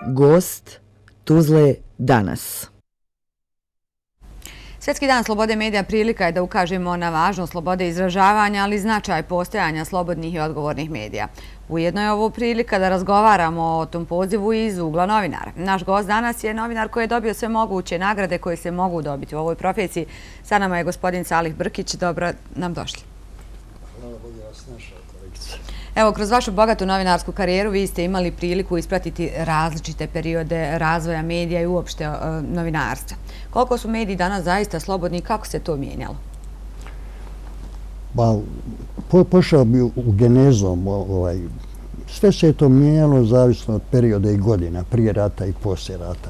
Gost Tuzle danas. Svjetski dan slobode medija prilika je da ukažemo na važnost slobode izražavanja, ali i značaj postojanja slobodnih i odgovornih medija. Ujedno je ovo prilika da razgovaramo o tom pozivu iz ugla novinara. Naš gost danas je novinar koji je dobio sve moguće nagrade koje se mogu dobiti u ovoj profesiji. Sa nama je gospodin Salih Brkić. Dobro nam došli. Hvala Bogu, ja vas našao, kolegice. Evo, kroz vašu bogatu novinarsku karijeru vi ste imali priliku ispratiti različite periode razvoja medija i uopšte novinarstva. Koliko su mediji danas zaista slobodni i kako se to mijenjalo? Pošao bi u genezom. Sve se je to mijenjalo zavisno od perioda i godina, prije rata i poslije rata.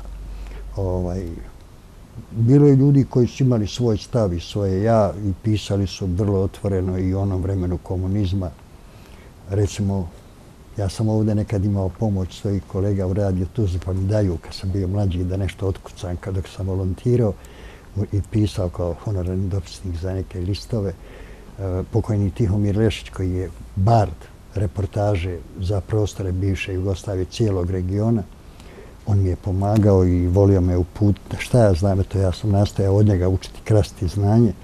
Bilo je ljudi koji su imali svoj stav i svoje ja i pisali su vrlo otvoreno i u onom vremenu komunizma. Recimo, ja sam ovdje nekad imao pomoć svojih kolega u radiju Tuzli, pa mi daju kad sam bio mlađi da nešto otkucam dok sam volontirao i pisao kao honorarni dopisnik za neke listove. Pokojni Tihomir Lešić, koji je bard reportaže za prostore bivše Jugoslavije, cijelog regiona, on mi je pomagao i volio me uputiti. Šta ja znam, ja sam nastojao od njega učiti krasti znanje.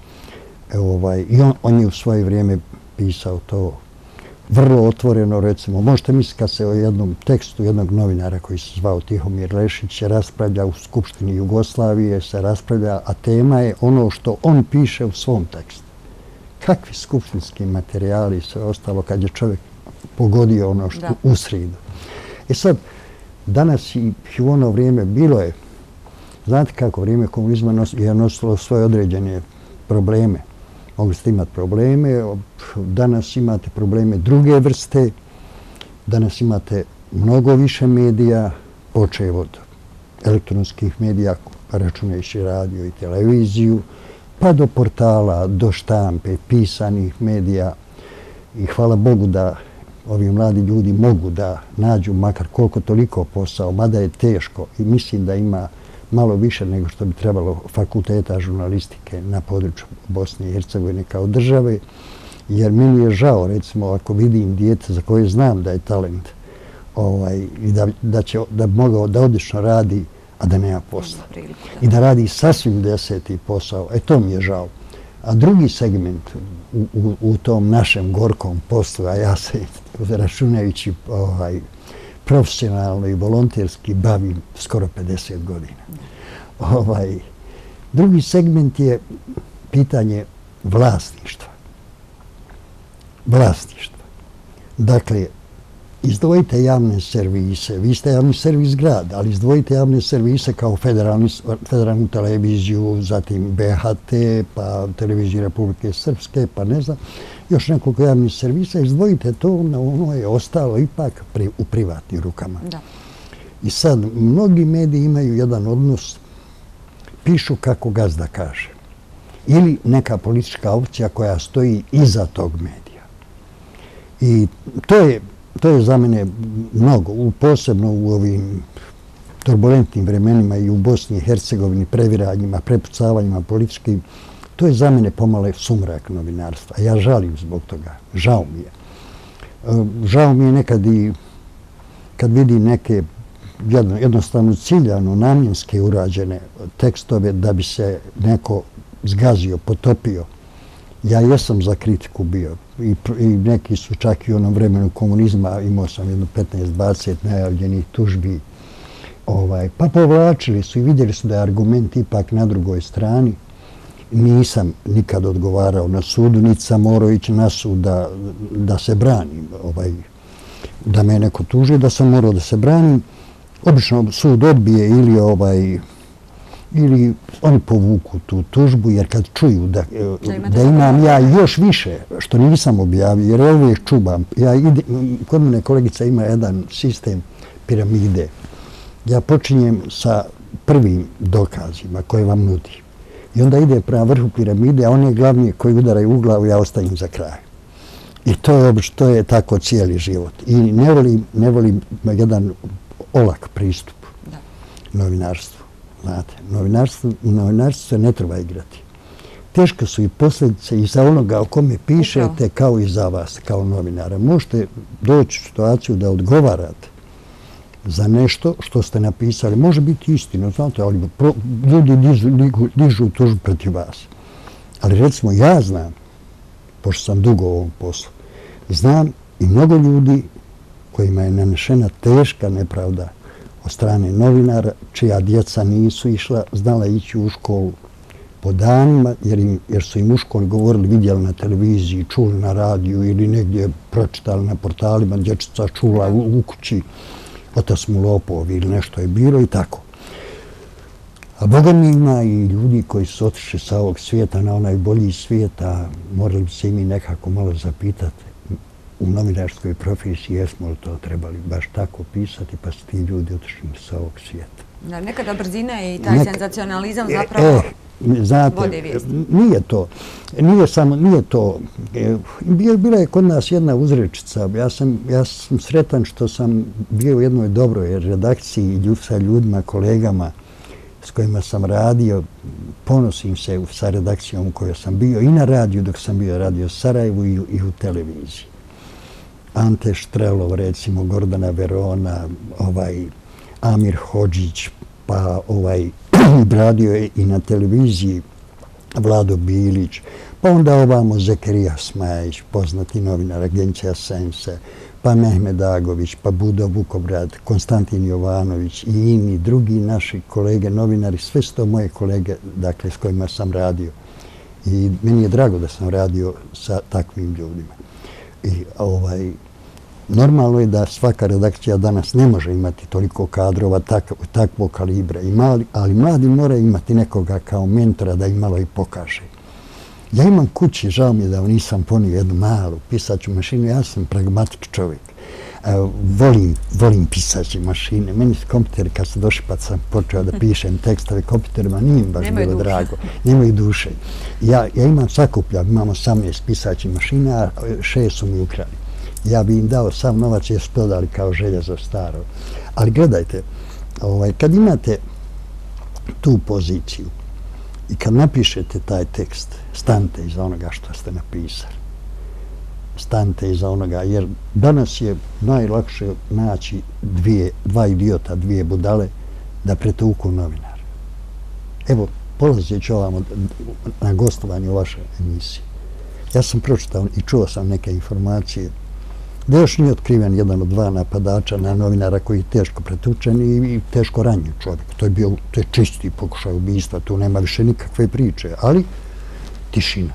I on je u svoje vrijeme pisao to vrlo otvoreno, recimo. Možete misliti kad se o jednom tekstu jednog novinara koji se zvao Tihomir Lešić se raspravlja u Skupštini Jugoslavije, se raspravlja, a tema je ono što on piše u svom tekstu. Kakvi skupštinski materijali i sve ostalo kad je čovjek pogodio ono što u sridu. Sad, danas i u ono vrijeme bilo je, znate kako, vrijeme komunizma je nosilo svoje određene probleme. Mogli ste imati probleme, danas imate probleme druge vrste, danas imate mnogo više medija, počev od elektronskih medija, računajući radio i televiziju, pa do portala, do štampe, pisanih medija. I hvala Bogu da ovi mladi ljudi mogu da nađu makar koliko toliko posao, mada je teško i mislim da ima malo više nego što bi trebalo fakulteta žurnalistike na području Bosne i Hercegovine kao države, jer meni je žao, recimo, ako vidim dijete za koje znam da je talent i da bi mogao da odlično radi, a da nema posla. I da radi sasvim deseti posao. To mi je žao. A drugi segment u tom našem gorkom poslu, a ja se računajući profesionalno i volonterski bavim skoro 50 godina. Drugi segment je pitanje vlasništva. Dakle, izdvojite javne servise. Vi ste javni servis grada, ali izdvojite javne servise kao federalnu televiziju, zatim BHT, pa televiziju Republike Srpske, pa ne znam, još nekoliko javnih servisa. Izdvojite to, ono je ostalo ipak u privatnim rukama. I sad, mnogi mediji imaju jedan odnos, pišu kako gazda kaže. Ili neka politička opcija koja stoji iza tog medija. I to je za mene mnogo, posebno u ovim turbulentnim vremenima i u Bosni i Hercegovini, previranjima, prepucavanjima političkim. To je za mene pomalo sumrak novinarstva. Ja žalim zbog toga. Žao mi je. Žao mi je nekad i kad vidim neke jednostavno ciljano, namjenske urađene tekstove da bi se neko zgazio, potopio. Ja jesam za kritiku bio i neki su čak i u onom vremenu komunizma, imao sam jedno 15-20 najavljenih tužbi, pa povlačili su i vidjeli su da je argument ipak na drugoj strani. Nisam nikad odgovarao na sudu, niti sam morao ići na sud da se branim, da me neko tuži, da sam morao da se branim. Obično sud odbije ili oni povuku tu tužbu, jer kad čuju da imam ja još više, što nisam objavio, jer ja uvijek čubam. Kod mene kolegica ima jedan sistem piramide. Ja počinjem sa prvim dokazima koje vam nudi. I onda ide prema vrhu piramide, a one glavnije koji udaraju u glavu, ja ostavim za kraj. I to je tako cijeli život. I ne volim jedan olak pristup novinarstvu. Znate, novinarstvo se ne treba igrati. Teške su i posljedice i za onoga o kome pišete kao i za vas, kao novinara. Možete doći u situaciju da odgovarate za nešto što ste napisali. Može biti istina, znate, ali ljudi dižu tužbu protiv vas. Ali recimo ja znam, pošto sam dugo u ovom poslu, znam i mnogo ljudi kojima je nanešena teška nepravda od strane novinara, čija djeca nisu znala ići u školu po danima, jer su im u školi govorili, vidjeli na televiziji, čuli na radiju ili negdje pročitali na portalima, dječica čula u kući, otac mu lopov ili nešto je bilo i tako. A Boga mi ima i ljudi koji su otišli sa ovog svijeta na onaj bolji svijet, a morali bi se i mi nekako malo zapitati u novinarskoj profesiji jesmo li to trebali baš tako pisati, pa su ti ljudi otišli sa ovog svijeta. Da, nekada brzina i taj senzacionalizam zapravo vode vijesti. Nije to. Bila je kod nas jedna uzrečica. Ja sam sretan što sam bio u jednoj dobroj redakciji sa ljudima, kolegama s kojima sam radio. Ponosim se sa redakcijom u kojoj sam bio i na radiju dok sam bio radio u Sarajevu i u televiziji. Ante Štrelov, recimo, Gordana Verona, Amir Hodžić, pa radio je i na televiziji Vlado Bilić, pa onda ovamo Zekerija Smajić, poznati novinar Agencija Sense, pa Mehmed Agović, pa Budo Vukobrad, Konstantin Jovanović i ini drugi naši kolege novinari, sve su to moje kolege, dakle, s kojima sam radio. I meni je drago da sam radio sa takvim ljudima. I normalno je da svaka redakcija danas ne može imati toliko kadrova takvog kalibra, ali mladi moraju imati nekoga kao mentora da im malo i pokaže. Ja imam kući, žao mi je da nisam ponio jednu malu pisaću mašinu, ja sam pragmatik čovjek. Volim pisaće mašine. Meni su kompjuteri, kad su došli pa sam počeo da pišem tekstove kompjuterima, nije im baš bilo drago. Nemaju duše. Ja imam sakuplja, imam 18 pisaćih mašina, a 6 su mi ukrali. Ja bi im dao sav novac jer su to dali kao željezo staro. Ali gledajte, kad imate tu poziciju i kad napišete taj tekst, stanite iza onoga što ste napisali. Stanite iza onoga, jer danas je najlakše naći dva idiota, dvije budale da pretuku novinara. Evo, polazeći ovamo na gostovanje u vašoj emisiji. Ja sam pročitao i čuo sam neke informacije da još nije otkriven jedan od dva napadača na novinara koji je teško pretučen i teško ranjen čovjek. To je čisti pokušaj ubistva, tu nema više nikakve priče, ali tišina.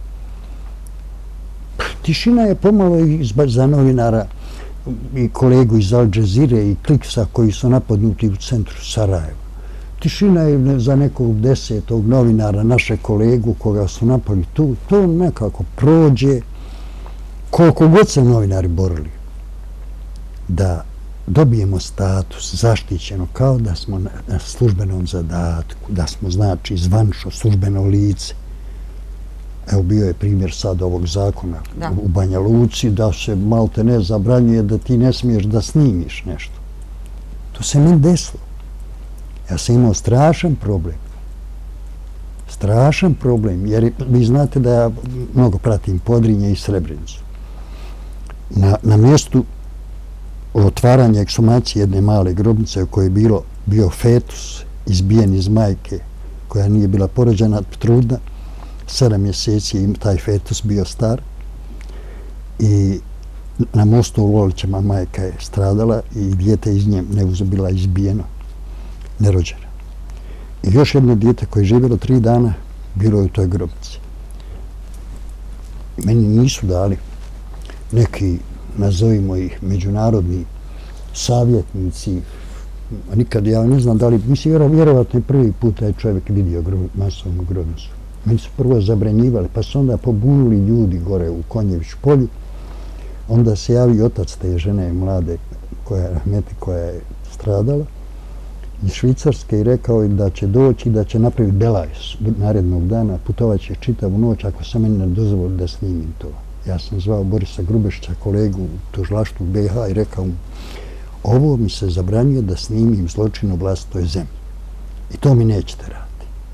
Tišina je pomalo i za novinara i kolegu iz Al Jazeere i Kliksa koji su napadnuti u centru Sarajeva. Tišina je za nekog 10. novinara, naše kolegu koga su napali tu, to nekako prođe. Koliko god se novinari borili da dobijemo status zaštićeno kao da smo na službenom zadatku, da smo znači zvanično službeno lice. Evo bio je primjer sad ovog zakona u Banja Luci da se malte ne zabranjuje da ti ne smiješ da snimiš nešto. To se meni desilo. Ja sam imao strašan problem. Strašan problem, jer vi znate da ja mnogo pratim Podrinje i Srebrenicu. Na mjestu otvaranja ekshumacije jedne male grobnice u kojoj je bio fetus izbijen iz majke koja nije bila porođena, trudna, 7 mjeseci je taj fetus bio star i na mostu u Lolićama majka je stradala i dijete iz nje bila izbijeno, nerođeno. I još jedno dijete koje je živjelo 3 dana bilo je u toj grobnici. Meni nisu dali neki, nazovimo ih, međunarodni savjetnici. Nikad ja ne znam da li, mislim, vjerovatno je prvi put taj čovjek vidio masovnu grobnicu. Meni su prvo zabranjivali, pa su onda pobunili ljudi gore u Konjeviću polju. Onda se javio otac te žene mlade, koja je stradala, iz Švicarske i rekao je da će doći, da će napraviti belajs narednog dana, putovat će čitavu noć ako se meni ne dozvoli da snimim to. Ja sam zvao Borisa Grubešića, kolegu u tužilaštvu BiH i rekao mu, ovo mi se zabranjuje da snimim zločin u vlastitoj zemlji. I to mi nećete raditi.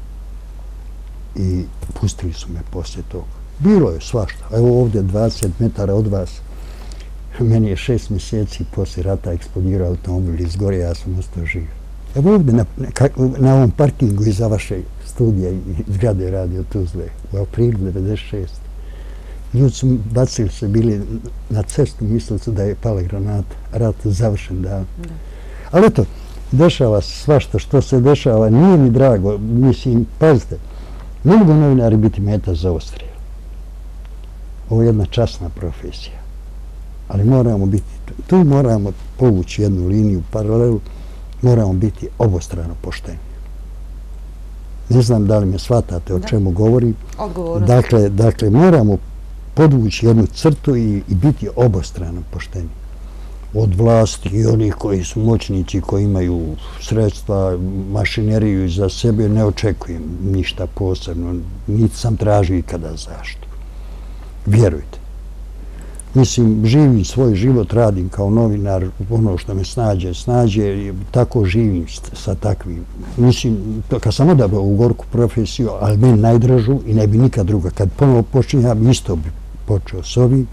I pustili su me poslije toga. Bilo je svašta. Evo ovdje 20 metara od vas Meni je 6 mjeseci poslije rata eksplodirao automobil iz gore, ja sam ostao živ. Evo ovdje na ovom parkingu iza vaše studije i zgrade Radio Tuzle u aprilu 96. Ljudi su bacili se, bili na cestu, mislili su da je pala granata, rat završen dan. Ali eto, dešava se svašta što se dešava, nije mi drago, mislim, pazite, ne mogu novinari biti meta za odstrel. Ovo je jedna časna profesija, ali moramo biti, tu moramo povući jednu liniju, paralelu, moramo biti obostrano pošteni. Ne znam da li me shvatate o čemu govorim. Dakle, moramo podvući jednu crtu i biti obostrano pošteni. Od vlasti i onih koji su moćnici, koji imaju sredstva, mašineriju za sebe, ne očekujem ništa posebno. Niti sam tražio ikada zašto. Vjerujte. Mislim, živim svoj život, radim kao novinar, ono što me snađe, tako živim sa takvim. Mislim, kad sam odabrao u gorku profesiju, ali meni najdražu i ne bi nikad druga. Kad ponovo počinjem, ja bi isto počeo s ovim.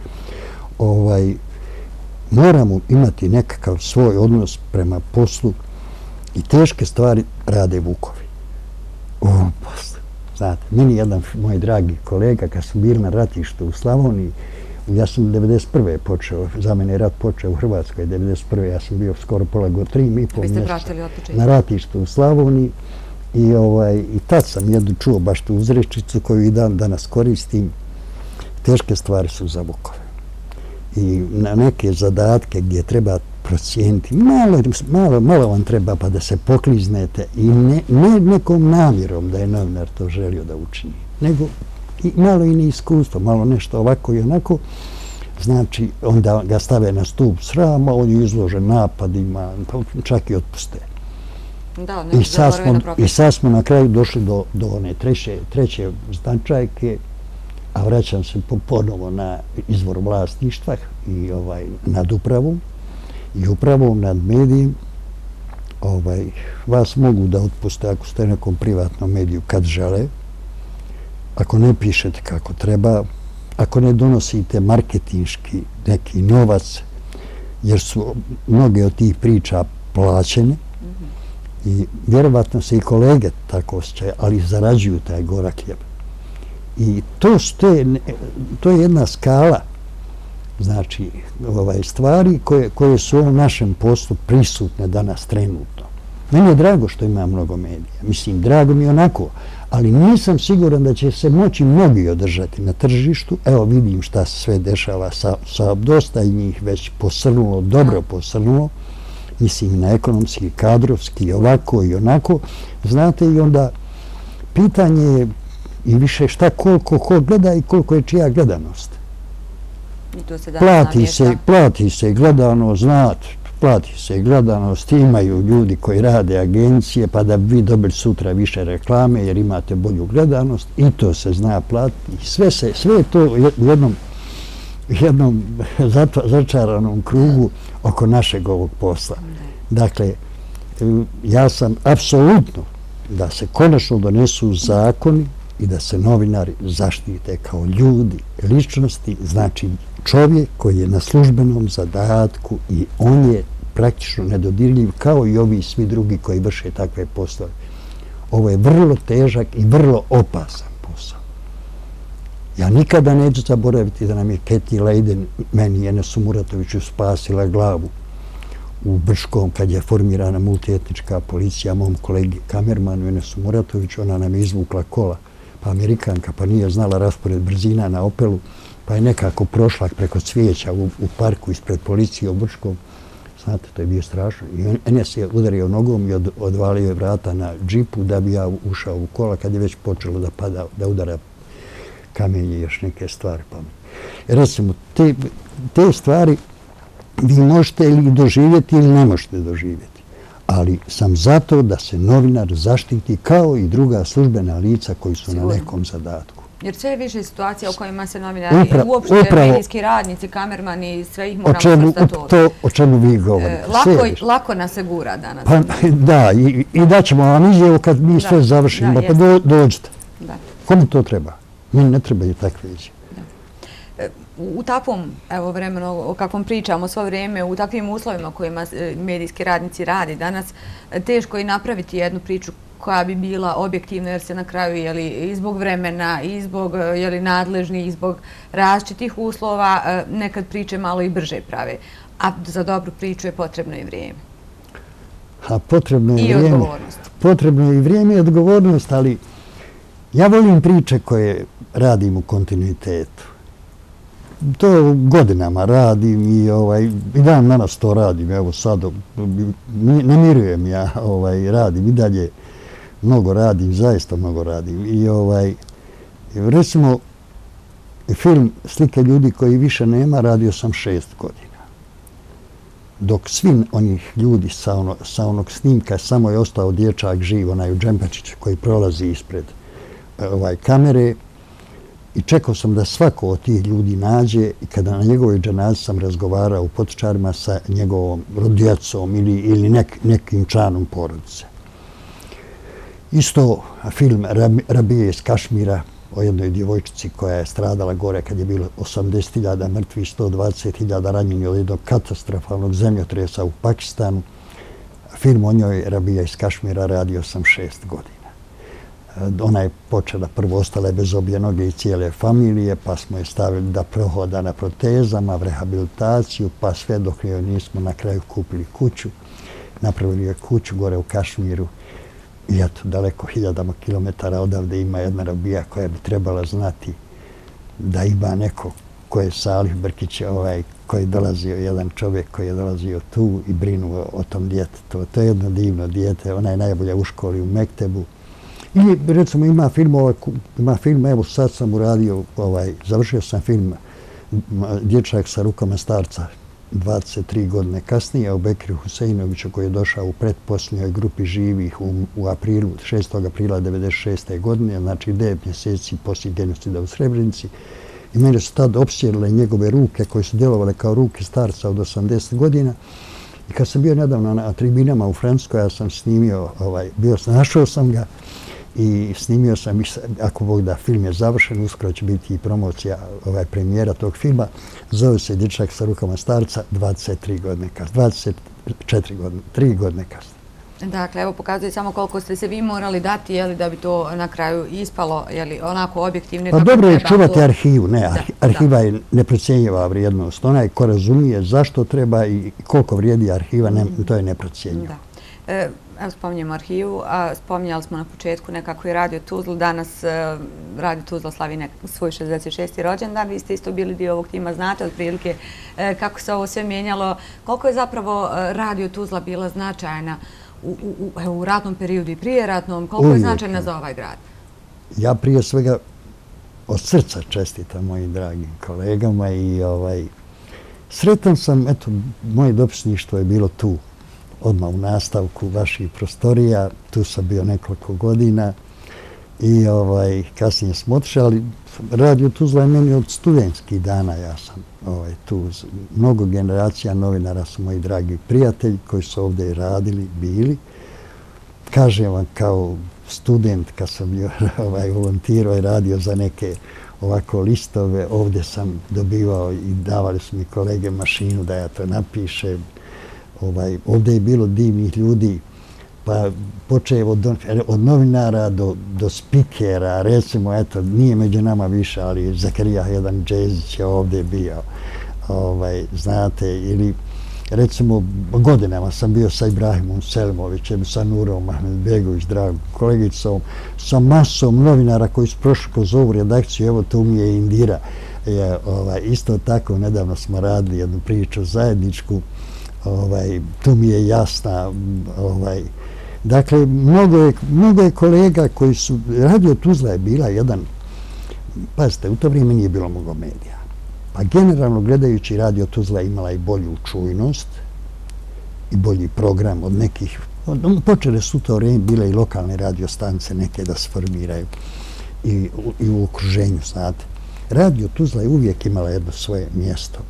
Moramo imati nekakav svoj odnos prema poslu i teške stvari rade vukovi. U ovom poslu. Znate, meni jedan moj dragi kolega, kad su bili na ratištu u Slavoniji, ja sam 1991. počeo, za mene je rat počeo u Hrvatskoj, 1991. ja sam bio skoro pola godine, 3,5 mjeseca na ratištu u Slavoniji i tad sam jednu čuo baš tu uzrečicu koju i dan danas koristim. Teške stvari su za vukove. I na neke zadatke gdje treba procijeniti, malo vam treba pa da se pokliznete i ne nekom namjerom da je novinar to želio da učini, nego malo i neiskustvo, malo nešto ovako i onako, znači onda ga stave na stup srama, on je izložen napadima, čak i otpuste. I sad smo na kraju došli do one treće značajke, a vraćam se ponovo na izvor vlasništva i nad upravom i upravom nad medijem. Vas mogu da otpuste ako ste nekom privatnom mediju kad žele, ako ne pišete kako treba, ako ne donosite marketinški neki novac, jer su mnoge od tih priča plaćene i vjerovatno se i kolege tako osjećaju, ali zarađuju taj gorak hljeb. I to je jedna skala, znači, stvari koje su u našem poslu prisutne danas trenutno. Meni je drago što ima mnogo medija, mislim, drago mi je onako, ali nisam siguran da će se moći mnogi održati na tržištu. Evo vidim šta se sve dešava sa dosta njih već posrnulo, dobro posrnulo, mislim na ekonomski, kadrovski, ovako i onako. Znate, i onda pitanje je i više šta koliko ko gleda i koliko je čija gledanost. Plati se gledanost, znate, plati se gledanost, imaju ljudi koji rade agencije pa da bi vi dobili sutra više reklame jer imate bolju gledanost i to se zna platiti. Sve je to u jednom začaranom krugu oko našeg ovog posla. Dakle, ja sam apsolutno da se konačno donesu zakoni i da se novinari zaštite kao ljudi, ličnosti, znači čovjek koji je na službenom zadatku i on je praktično nedodirljiv kao i ovi svi drugi koji vrše takve poslove. Ovo je vrlo težak i vrlo opasan posao. Ja nikada neću zaboraviti da nam je Keti Lejden, meni i Enesu Muratoviću, spasila glavu u Brškom kad je formirana multietnička policija, mom kolegi kamermanu Enesu Muratoviću, ona nam je izvukla kola, pa Amerikanka, pa nije znala raspored brzina na Opelu, pa je nekako prošla preko cvijeća u parku ispred policije u Brškom. Znate, to je bio strašno. I Enes je udario nogom i odvalio je vrata na džipu da bi ja ušao u kola kad je već počelo da pada, da udara kamenje i još neke stvari. Recimo, te stvari vi možete ili doživjeti ili ne možete doživjeti. Ali sam zato da se novinar zaštiti kao i druga službena lica koji su na nekom zadatku. Jer sve je više situacija u kojima se novinari, uopšte medijski radnici, kamermani, sve ih moramo svrstati ovdje. O čemu vi govorite. Lako nas se gura danas. Da, i daćemo vam izjavu kad mi sve završimo, pa dođite. Komu to treba? Meni ne trebaju takve izjave. u takvom vremenu o kakvom pričamo svo vrijeme, u takvim uslovima kojima medijski radnici radi danas, teško je napraviti jednu priču koja bi bila objektivna, jer se na kraju i zbog vremena, i zbog nadležnih, i zbog različitih uslova nekad priče malo i brže prave. A za dobru priču je potrebno i vrijeme. Potrebno je i vrijeme. Odgovornost. Potrebno je i vrijeme i odgovornost, ali ja volim priče koje radim u kontinuitetu. To godinama radim i dan danas to radim. Evo sad, ne mirujem ja, radim i dalje. Mnogo radim, zaista mnogo radim. I recimo, film Slike ljudi koji više nema radio sam 6 godina. Dok svi onih ljudi sa onog snimka samo je ostao dječak živ, onaj u džempačiću koji prolazi ispred kamere. I čekao sam da svako od tih ljudi nađe i kada na njegovoj dženazi sam razgovarao u Potočarima sa njegovom djecom ili nekim članom porodice. Isto film Rabije iz Kašmira o jednoj djevojčici koja je stradala gore kad je bilo 80.000 mrtvih, 120.000 ranjenih od jednog katastrofalnog zemljotresa u Pakistanu. Film o njoj Rabija iz Kašmira radio sam 6 godina. Ona je počela, prvo ostala je bez obje noge i cijele familije, pa smo je stavili da prohoda na protezama, rehabilitaciju, pa sve dok joj nismo na kraju kupili kuću. Napravili je kuću gore u Kašmiru i eto, daleko 1000 kilometara odavde ima jedna Rabija koja bi trebala znati da ima neko ko je Salih Brkić, koji je dolazio, jedan čovjek koji je dolazio tu i brinuo o tom djetetu. To je jedno divno dijete, ona je najbolja u školi u Mektebu. Ili, recimo, ima film, evo sad sam uradio, završio sam film Dječak sa rukama starca 23 godine kasnije, o Bekiru Huseinoviću koji je došao u pretposljednjoj grupi živih u aprilu, 6. aprila 1996. godine, znači 9 mjeseci poslije genocida u Srebrenici. I mene su tad opsjerile njegove ruke koje su djelovale kao ruke starca od 80 godina. I kad sam bio nedavno na tribinama u Francuskoj, ja sam snimio, našao sam ga i snimio sam, ako Bog da, film je završen, uskoro će biti i promocija premijera tog filma. Zove se Dječak sa rukama starca, 23 godine kasnije, 24 godine, 3 godine kasnije. Dakle, evo pokazuje samo koliko ste se vi morali dati, da bi to na kraju ispalo, onako objektivno. Pa dobro je čuvati arhivu, arhiva je neprocjenjiva vrijednost. Onaj ko razumije zašto treba i koliko vrijedi arhiva, to je neprocjenjivo. Evo spominjemo arhivu, a spominjali smo na početku nekako i Radio Tuzla. Danas Radio Tuzla slavi svoj 66. rođendan. Vi ste isto bili dio ovog tima, znate otprilike kako se ovo sve mijenjalo. Koliko je zapravo Radio Tuzla bila značajna u ratnom periodu i prije ratnom, koliko je značajna za ovaj grad? Ja prije svega od srca čestitam mojim dragim kolegama i sretan sam, eto, moje dopisništvo je bilo tu, odmah u nastavku vaših prostorija, tu sam bio nekoliko godina i kasnije smo otišli, ali Radio Tuzla je meni od studentskih dana, ja sam tu, mnogo generacija novinara su moji dragi prijatelji koji su ovdje radili, bili. Kažem vam, kao student, kad sam bio volontirao i radio za neke ovako listove, ovdje sam dobivao i davali su mi kolege mašinu da ja to napišem. Ovdje je bilo divnih ljudi, pa počeo od novinara do spikera, recimo, eto, nije među nama više, ali Zakarija jedan Džezić je ovdje bio, znate, ili recimo godinama sam bio sa Ibrahimom Selimovićem, sa Nurom Ahmedbegović, dragom kolegicom, sa masom novinara koji su prošli kroz ovu redakciju, evo tu mi je Indira, isto tako nedavno smo radili jednu priču zajedničku, tu mi je jasna, dakle, mnogo je kolega koji su, Radio Tuzla je bila jedan, pazite, u to vrijeme nije bilo mnogo medija, pa generalno gledajući Radio Tuzla imala i bolju čujnost i bolji program od nekih, počele su to vrijeme bile i lokalne radiostance neke da se formiraju i u okruženju, znate. Radio Tuzla je uvijek imala jedno svoje mjesto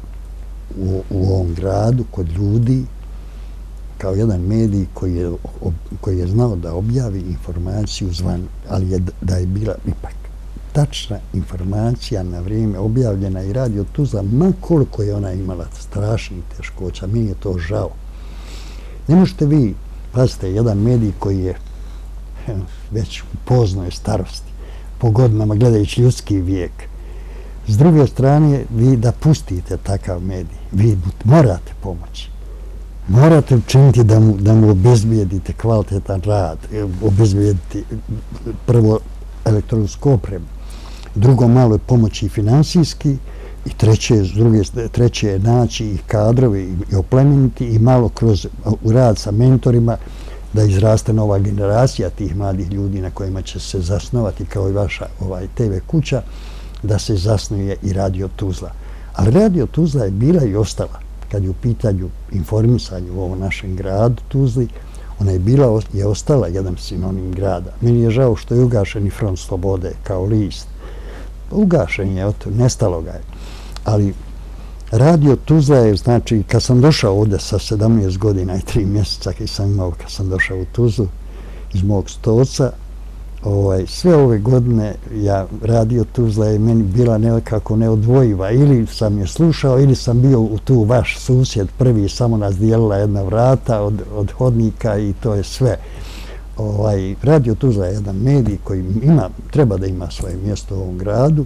u ovom gradu, kod ljudi, kao jedan medij koji je znao da objavi informaciju zvan, ali da je bila ipak tačna informacija na vrijeme objavljena i Radio Tuzla, ma koliko je ona imala strašnih teškoća, meni je to žao. Ne možete vi, pazite, jedan medij koji je već u poznoj starosti, po godinama gledajući ljudski vijek. S druge strane, vi da pustite takav medij, vi morate pomoći. Morate učiniti da mu obezbijedite kvalitetan rad, obezbijediti prvo elektronsku opremu, drugo malo je pomoći i finansijski i treće je naći i kadrove i oplemeniti i malo kroz rad sa mentorima da izraste nova generacija tih mladih ljudi na kojima će se zasnovati kao i vaša TV kuća, da se zasnuje i Radio Tuzla. Ali Radio Tuzla je bila i ostala, kad je u pitanju informisanje u ovom našem gradu Tuzli, ona je ostala jedan sinonim grada. Meni je žao što je ugašen i Front slobode kao list. Ugašen je, nestalo ga je. Ali Radio Tuzla je, znači, kad sam došao ovdje sa 17 godina i 3 mjeseca, kad sam došao u Tuzlu iz mog Stoca, sve ove godine Radio Tuzla je meni bila nekako neodvojiva. Ili sam je slušao, ili sam bio tu vaš susjed prvi, samo nas dijelila jedna vrata od hodnika i to je sve. Radio Tuzla je jedan medij koji treba da ima svoje mjesto u ovom gradu.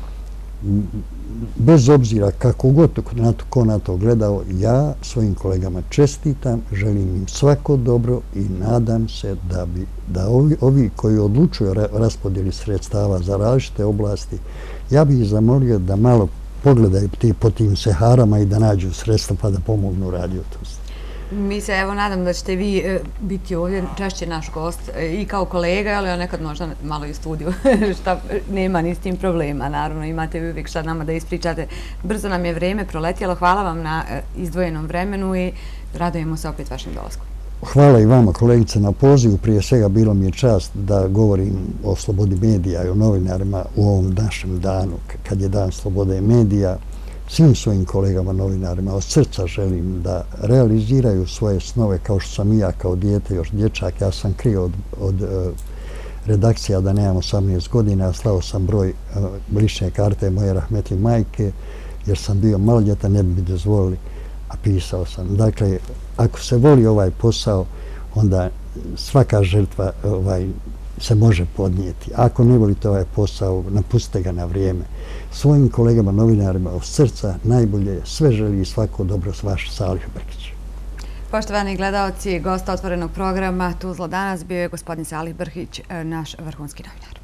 Bez obzira kako god ko na to gledao, ja svojim kolegama čestitam, želim im svako dobro i nadam se da ovi koji odlučuju o raspodjeli sredstava za različite oblasti, ja bih ih zamolio da malo pogledaju po tim seharama i da nađu sredstva pa da pomognu Radio Tuzli. Mi se evo nadam da ćete vi biti ovdje češće naš gost i kao kolega, ali nekad možda malo i u studiju, što nema ni s tim problema. Naravno, imate vi uvijek šta nama da ispričate. Brzo nam je vrijeme proletjelo. Hvala vam na izdvojenom vremenu i radujemo se opet vašim dolaskom. Hvala i vama, kolegice, na pozivu. Prije svega bilo mi je čast da govorim o slobodi medija i o novinarima u ovom našem danu, kad je dan slobode medija. Svim svojim kolegama novinarima od srca želim da realiziraju svoje snove kao što sam i ja kao dijete, još dječak. Ja sam krio od redakcija da nemam 18 godina, slao sam broj lične karte moje rahmetli majke, jer sam bio maloljetan, ne bi mi dozvolili, a pisao sam. Dakle, ako se voli ovaj posao, onda svaka žrtva se može podnijeti. Ako ne volite ovaj posao, napustite ga na vrijeme. Svojim kolegama novinarima od srca najbolje sve želi i svako dobro s vaš Salih Brkić. Poštovani gledalci, gost otvorenog programa Tuzla danas bio je gospodin Salih Brkić, naš vrhunski novinar.